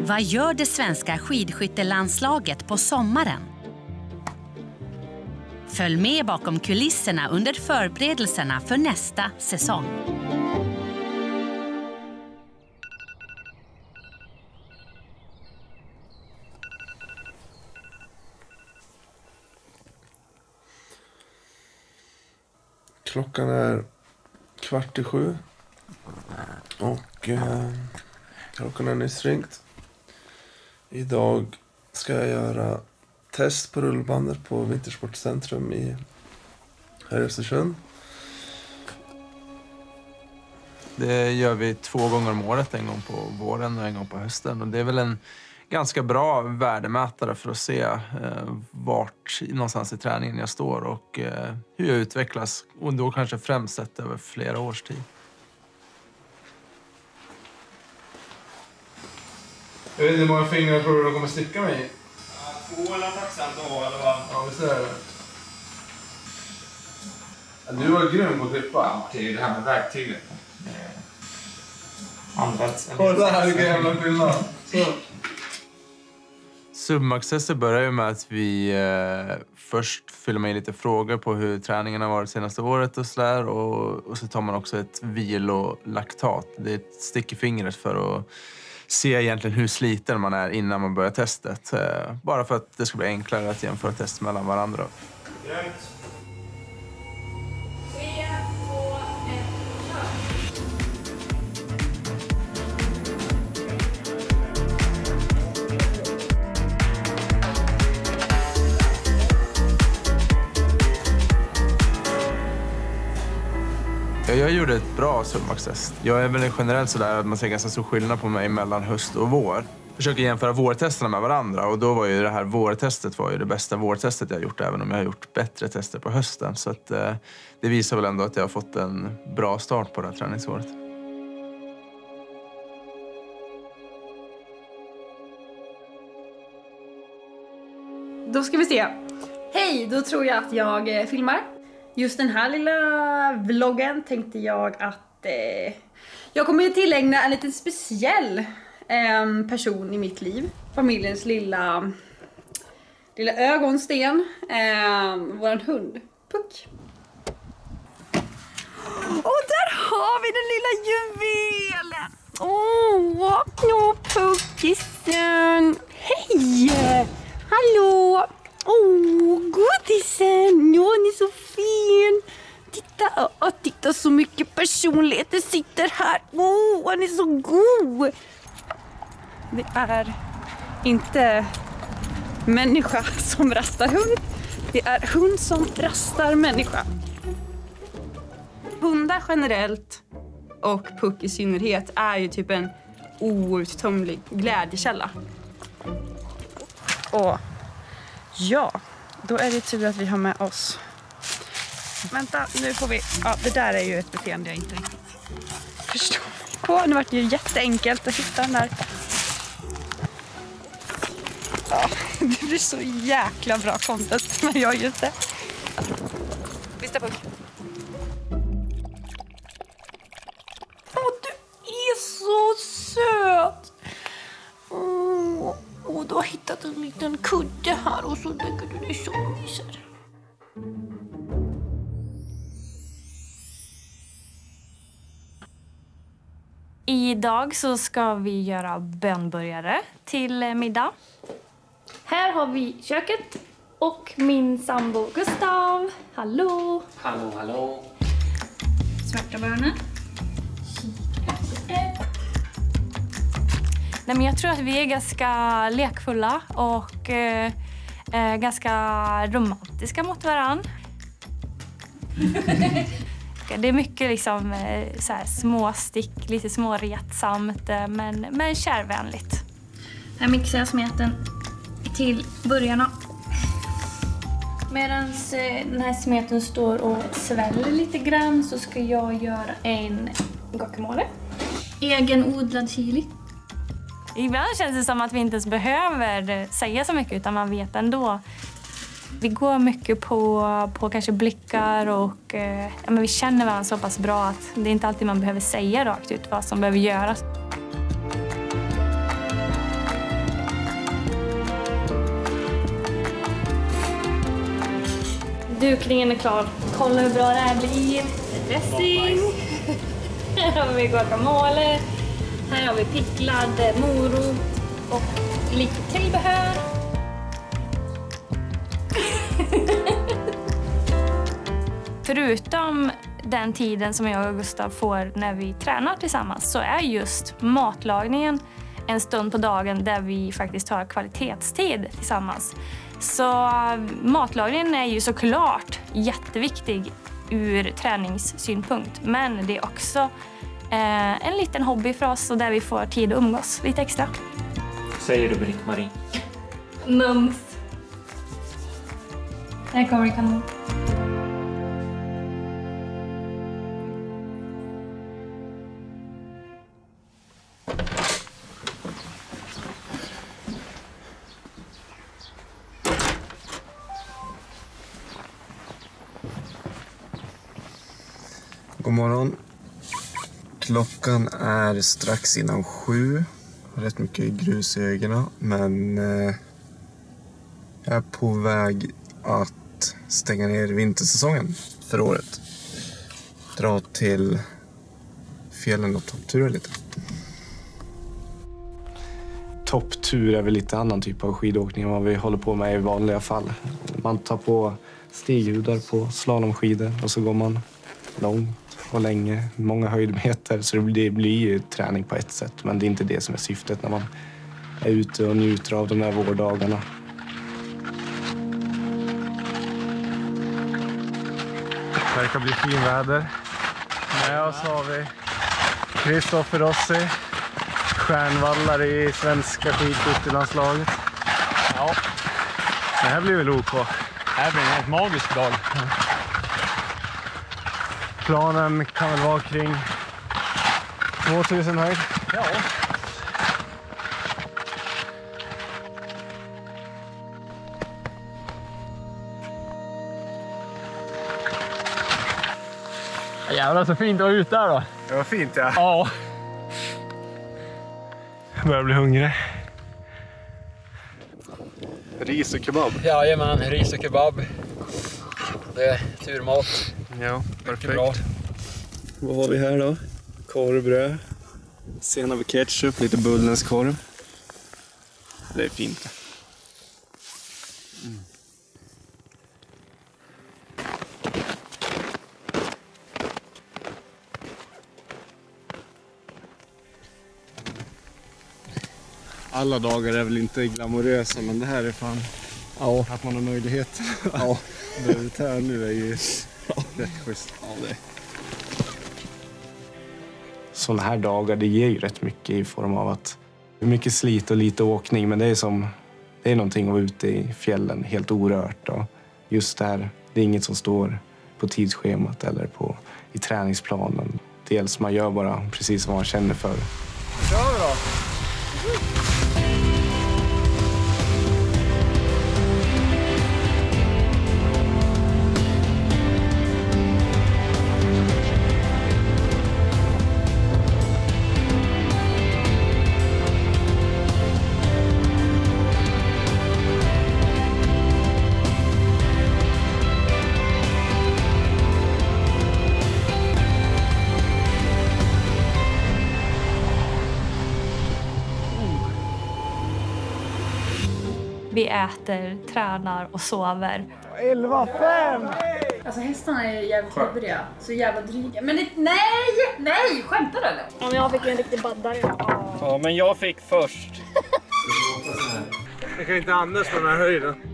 Vad gör det svenska skidskyttelandslaget på sommaren? Följ med bakom kulisserna under förberedelserna för nästa säsong. Klockan är 6:15 och klockan är nyss ringt. Idag ska jag göra test på rullbandet på Vintersportcentrum här i Östersund. Det gör vi 2 gånger om året, en gång på våren och en gång på hösten. Och det är väl en ganska bra värdemätare för att se vart någonstans i träningen jag står och hur jag utvecklas. Och då kanske främst sett över flera års tid. Jag vet inte hur många fingrar tror du kommer sticka mig i? 2 eller tacksamt då, eller vad? Ja, visst är det. Du var grym på att klippa. Ja, det är ju det här med verktyget. Används. Kolla här vilken jävla skillnad. Submax-testet börjar ju med att vi först fyller med lite frågor på hur träningen har varit senaste året och sådär. Och så tar man också ett vilolaktat. Det är ett stick i fingret för att se egentligen hur sliten man är innan man börjar testet. Bara för att det ska bli enklare att jämföra test mellan varandra. Grönt. 3, 2, 1, kör! Jag gjorde ett bra submax-test. Jag är väl generellt sådär att man ser ganska stor skillnad på mig mellan höst och vår. Försöker jämföra vårtesterna med varandra och då var ju det här vårtestet var ju det bästa vårtestet jag gjort, även om jag har gjort bättre tester på hösten. Så att, det visar väl ändå att jag har fått en bra start på det här träningsåret. Då ska vi se. Hej, då tror jag att jag filmar. Just den här lilla vloggen tänkte jag att jag kommer tillägna en lite speciell person i mitt liv. Familjens lilla ögonsten. Våran hund, Puck. Och där har vi den lilla juvelen. Åh, Puckisen. Hej! Hallå! Godisen! Ja, ni är så fin! Titta så mycket personlighet det sitter här. Han är så god! Det är inte människa som rastar hund. Det är hund som rastar människa. Hundar generellt och Puck i synnerhet är ju typ en outtömlig glädjekälla. Och ja, då är det tur att vi har med oss. Vänta, nu får vi... Ja, det där är ju ett beteende jag inte riktigt förstår på. Nu var det ju jätteenkelt att hitta den där. Ja, det blir så jäkla bra content när jag gör det. Visst är Puck? Åh, du är så söt! Och du har hittat en liten kudde här och så lägger du dig så myser. Idag så ska vi göra bönburgare till middag. Här har vi köket och min sambo Gustav. Hallå! Hallå, hallå. Svarta bönor. Nej, men jag tror att vi är ganska lekfulla och ganska romantiska mot varann. Det är mycket liksom, så här, småstick, lite småretsamt men kärvänligt. Här mixar jag smeten till burgarna. Medan den här smeten står och sväller lite grann så ska jag göra en guacamole. Egenodlad chili. Ibland känns det som att vi inte ens behöver säga så mycket utan man vet ändå. Vi går mycket på kanske blickar och men vi känner varandra så pass bra att det är inte alltid man behöver säga rakt ut vad som behöver göras. Dukningen är klar. Kolla hur bra det här blir. Dressing. Här har vi guacamole. Här har vi picklad morot och lite tillbehör. Förutom den tiden som jag och Gustav får när vi tränar tillsammans så är just matlagningen en stund på dagen där vi faktiskt har kvalitetstid tillsammans. Så matlagningen är ju såklart jätteviktig ur träningssynpunkt. Men det är också en liten hobby för oss och där vi får tid att umgås lite extra. Säger du Britt-Marie? Mums. Här kommer kanon. God morgon. Klockan är strax innan 7. Rätt mycket grus i ögonen. Men jag är på väg att stänga ner vintersäsongen för året. Dra till fjällen och topptura lite. Topptur är väl lite annan typ av skidåkning än vad vi håller på med i vanliga fall. Man tar på stighudar på slalomskidor och så går man långt och länge, många höjdmeter, så det blir ju träning på ett sätt, men det är inte det som är syftet när man är ute och njuter av de här vårdagarna. Det verkar bli finväder. Med oss har vi Kristoffer Rossi, stjärnvallare i svenska skidskyttelandslaget. Ja, Det här blir väl OK. det här blir en helt magisk dag. Planen kan väl vara kring 2000 höjd. Ja. Jävlar så fint att vara ute där då. Det var fint, ja. Ja. Jag börjar bli hungrig. Ris och kebab. Jajamän, ris och kebab. Det är turmat. Ja, perfekt. Bra. Vad har vi här då? Korvbröd. Sen har vi ketchup, lite Bullens korv. Det är fint. Alla dagar är väl inte glamorösa, men det här är fan... Ja. Att man har möjlighet. Ja. Det här nu är ju rätt schysst. Ja, det. Sådana här dagar, det ger ju rätt mycket i form av att det är mycket slit och lite åkning, men det är någonting att vara ute i fjällen helt orört. Och just där, det är inget som står på tidsschemat eller i träningsplanen. Dels man gör bara precis vad man känner för. Kör vi då! Vi äter, tränar och sover. 11-5! Alltså hästarna är jävligt lubriga, så jävla dryga. Men nej, skämtar du eller? Om jag fick en riktig baddare. Ja, men jag fick först. Jag kan inte andas på den här höjden.